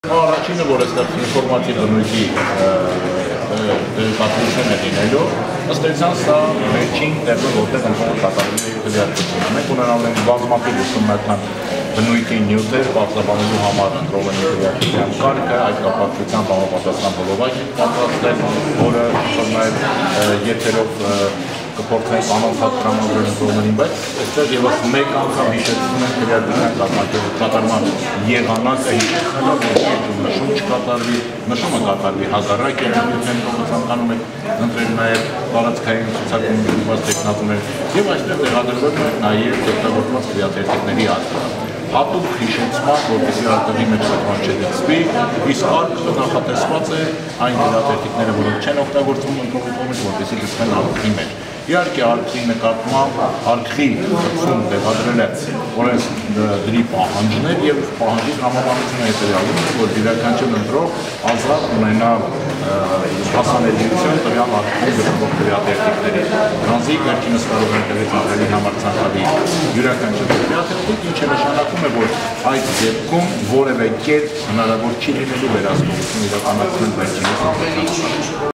Առաջինը, որ այստեղ ինֆորմատիվ բնույթի պատմություն է լինելու, ըստ էության սա վերջին տեղը, որտեղ ընդհանուր կատարելի է քվեարկությունը։ Մենք ունենալու ենք բազմաթիվ ուսումնական բնույթի նյութեր պարզաբանելու համար ընտրել են քվեարկության կարգը, այդ կապակցությամբ համապատասխան հոլովակ ենք պատրաստել, որը նաև եթերով կփորձենք անընդհատ տրամադրել ընտրողներին, բայց այստեղ ևս մեկ անգամ հիշեցնում ենք քվեարկության կատարման եղանակը հիշեցնելով, որ նշում չկատարվի, նշումը կատարվի հակառակ երևույթին, որ ցանկանում եք ընտրել նաև տարածքային ցուցակում դրված տեխնատուներ, եւ այստեղ տեղադրվել է նաև օգտագործված քվեատերթիկների արտադրում։ Հատուկ հիշեցման, որպեսզի արտադրի մեջ սեղան չդեպսվի, իսկ արկղը նախատեսված է այն քվեատերթիկները, որոնք չեն օգտագործվում ընտրողի կողմից, որպեսզի դրվեն արկղի մեջ։ Իհարկե արկղի նկատմամբ արկղի խցում տեղադրել է օրենսդրի պահանջներ եւ պահանջի համապատասխանությունը հետեւյալն է, որ յուրաքանչյուր ընտրող ազատ ունենա հասանելիություն տվյալ արկղի գտնվող քվեատերթիկների։ Քանզի վերջինս կարող են տեղից ապրելի համար ցանկալի յուրաքանչյուր քվեատերթիկ, ինչը նշանակում է, որ այդ դեպքում որևէ կերպ հնարավոր չի լինելու վերահսկողություն իրականացնել վերջինս ընտրության։